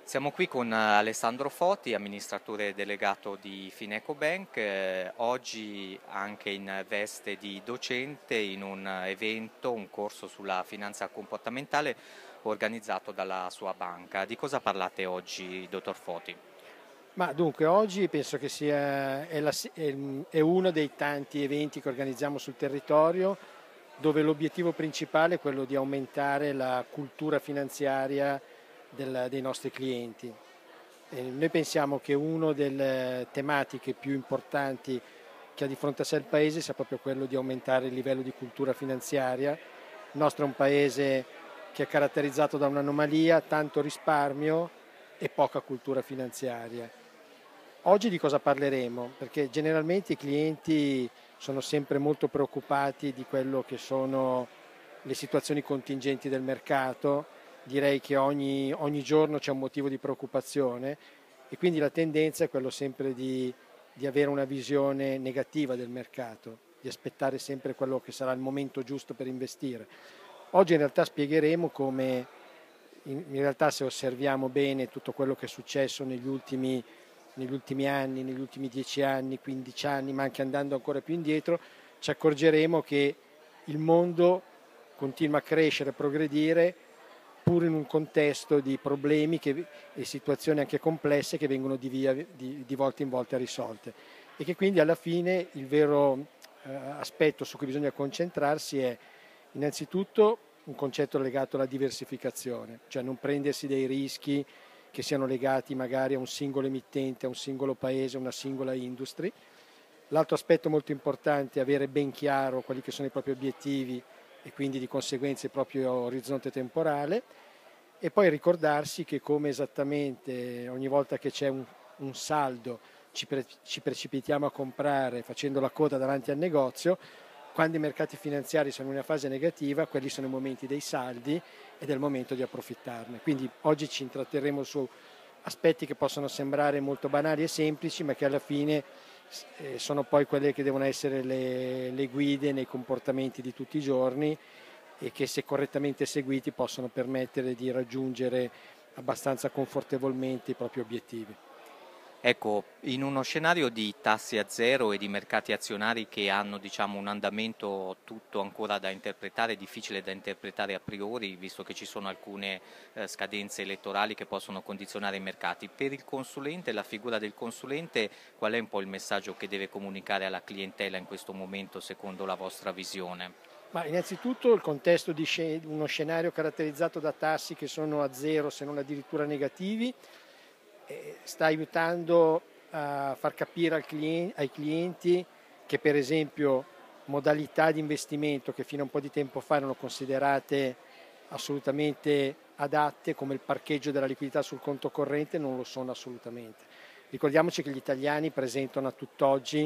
Siamo qui con Alessandro Foti, amministratore delegato di Fineco Bank, oggi anche in veste di docente in un evento, un corso sulla finanza comportamentale organizzato dalla sua banca. Di cosa parlate oggi, dottor Foti? Ma dunque, oggi penso che è uno dei tanti eventi che organizziamo sul territorio dove l'obiettivo principale è quello di aumentare la cultura finanziaria dei nostri clienti. Noi pensiamo che una delle tematiche più importanti che ha di fronte a sé il Paese sia proprio quello di aumentare il livello di cultura finanziaria. Il nostro è un Paese che è caratterizzato da un'anomalia, tanto risparmio e poca cultura finanziaria. Oggi di cosa parleremo? Perché generalmente i clienti sono sempre molto preoccupati di quello che sono le situazioni contingenti del mercato. Direi che ogni giorno c'è un motivo di preoccupazione e quindi la tendenza è quello sempre di avere una visione negativa del mercato, di aspettare sempre quello che sarà il momento giusto per investire. Oggi in realtà spiegheremo come in realtà se osserviamo bene tutto quello che è successo negli ultimi anni, negli ultimi 10 anni, 15 anni, ma anche andando ancora più indietro, ci accorgeremo che il mondo continua a crescere, a progredire, pur in un contesto di problemi e situazioni anche complesse che vengono di volta in volta risolte. E che quindi alla fine il vero aspetto su cui bisogna concentrarsi è innanzitutto un concetto legato alla diversificazione, cioè non prendersi dei rischi che siano legati magari a un singolo emittente, a un singolo paese, a una singola industria. L'altro aspetto molto importante è avere ben chiaro quali che sono i propri obiettivi e quindi di conseguenza il proprio orizzonte temporale e poi ricordarsi che come esattamente ogni volta che c'è un saldo ci precipitiamo a comprare facendo la coda davanti al negozio, quando i mercati finanziari sono in una fase negativa, quelli sono i momenti dei saldi ed è il momento di approfittarne. Quindi oggi ci intratterremo su aspetti che possono sembrare molto banali e semplici, ma che alla fine sono poi quelle che devono essere le guide nei comportamenti di tutti i giorni e che se correttamente seguiti possono permettere di raggiungere abbastanza confortevolmente i propri obiettivi. Ecco, in uno scenario di tassi a zero e di mercati azionari che hanno, diciamo, un andamento tutto ancora da interpretare, difficile da interpretare a priori, visto che ci sono alcune scadenze elettorali che possono condizionare i mercati, per il consulente, la figura del consulente, qual è un po' il messaggio che deve comunicare alla clientela in questo momento, secondo la vostra visione? Ma innanzitutto il contesto di uno scenario caratterizzato da tassi che sono a zero se non addirittura negativi sta aiutando a far capire ai clienti che per esempio modalità di investimento che fino a un po' di tempo fa erano considerate assolutamente adatte come il parcheggio della liquidità sul conto corrente non lo sono assolutamente. Ricordiamoci che gli italiani presentano a tutt'oggi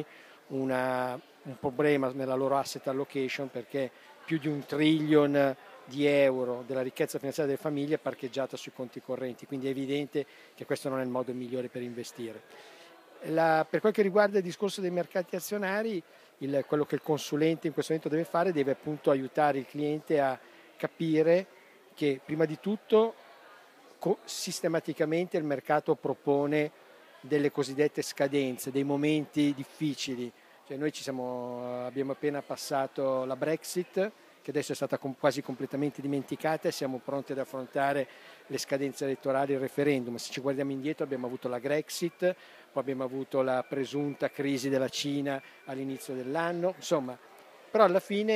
un problema nella loro asset allocation perché più di 1 trillion di euro della ricchezza finanziaria delle famiglie è parcheggiata sui conti correnti, quindi è evidente che questo non è il modo migliore per investire. Per quel che riguarda il discorso dei mercati azionari, quello che il consulente in questo momento deve fare deve appunto aiutare il cliente a capire che prima di tutto sistematicamente il mercato propone delle cosiddette scadenze, dei momenti difficili. Cioè noi abbiamo appena passato la Brexit, che adesso è stata quasi completamente dimenticata e siamo pronti ad affrontare le scadenze elettorali e il referendum. Se ci guardiamo indietro abbiamo avuto la Grexit, poi abbiamo avuto la presunta crisi della Cina all'inizio dell'anno, insomma, però alla fine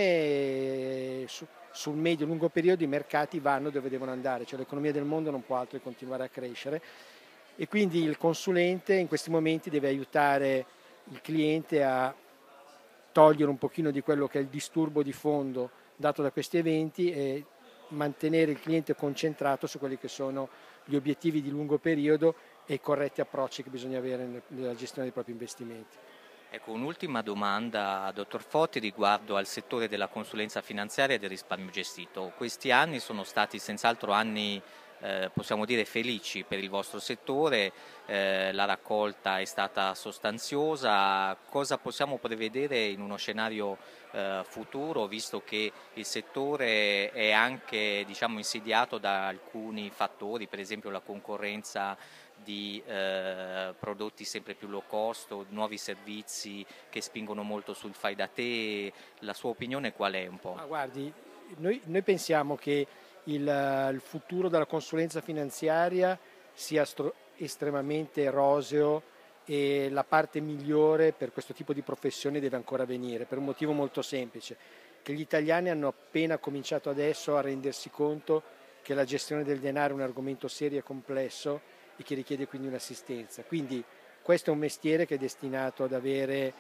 sul medio-lungo periodo i mercati vanno dove devono andare, cioè l'economia del mondo non può altro che continuare a crescere e quindi il consulente in questi momenti deve aiutare il cliente a togliere un pochino di quello che è il disturbo di fondo dato da questi eventi e mantenere il cliente concentrato su quelli che sono gli obiettivi di lungo periodo e i corretti approcci che bisogna avere nella gestione dei propri investimenti. Ecco, un'ultima domanda, dottor Foti, riguardo al settore della consulenza finanziaria e del risparmio gestito. Questi anni sono stati senz'altro anni possiamo dire felici per il vostro settore, la raccolta è stata sostanziosa, cosa possiamo prevedere in uno scenario futuro, visto che il settore è anche, diciamo, insidiato da alcuni fattori, per esempio la concorrenza di prodotti sempre più low cost, o nuovi servizi che spingono molto sul fai da te, la sua opinione qual è un po'? Ma guardi, noi pensiamo che il futuro della consulenza finanziaria sia estremamente roseo e la parte migliore per questo tipo di professione deve ancora venire, per un motivo molto semplice, che gli italiani hanno appena cominciato adesso a rendersi conto che la gestione del denaro è un argomento serio e complesso e che richiede quindi un'assistenza. Quindi questo è un mestiere che è destinato ad avere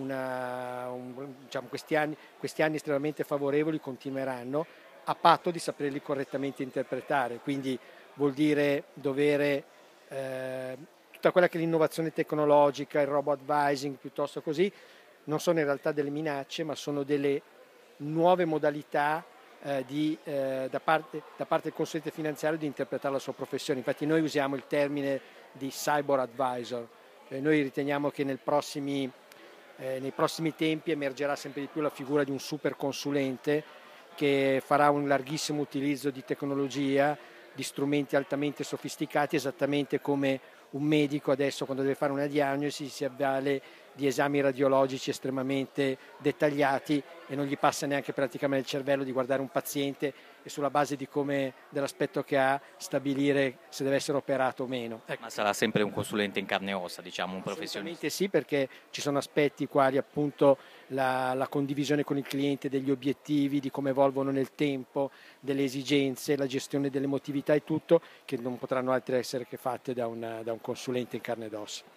diciamo, questi anni estremamente favorevoli continueranno a patto di saperli correttamente interpretare, quindi vuol dire dovere tutta quella che è l'innovazione tecnologica, il robo-advising piuttosto così, non sono in realtà delle minacce, ma sono delle nuove modalità da parte del consulente finanziario di interpretare la sua professione. Infatti noi usiamo il termine di cyber advisor, noi riteniamo che nei prossimi tempi emergerà sempre di più la figura di un super consulente che farà un larghissimo utilizzo di tecnologia, di strumenti altamente sofisticati, esattamente come un medico adesso quando deve fare una diagnosi si avvale di esami radiologici estremamente dettagliati e non gli passa neanche praticamente il cervello di guardare un paziente e sulla base dell'aspetto che ha stabilire se deve essere operato o meno. Ma sarà sempre un consulente in carne e ossa, diciamo, un professionista? Assolutamente sì, perché ci sono aspetti quali appunto la condivisione con il cliente degli obiettivi, di come evolvono nel tempo, delle esigenze, la gestione dell'emotività e tutto, che non potranno altri essere che fatte da un consulente in carne ed ossa.